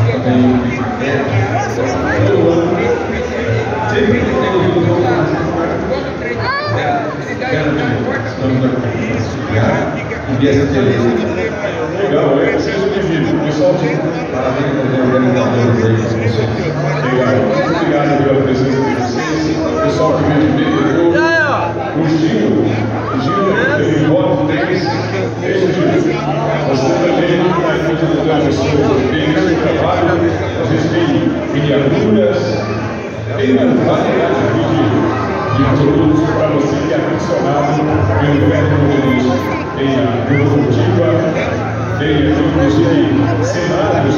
Legal, seja bem-vindo. Pessoal, parabéns aos organizadores aí para vocês. Muito obrigado pela presença de vocês. Pessoal que veio de meio, o Gil, teve voto 3. Beijo, Gil. Você também vai continuar a pessoa que tem esse trabalho. A gente tem miniaturas, tem uma variedade de produtos para você que é aficionado pelo método. Tem a locomotiva, tem inclusive cenário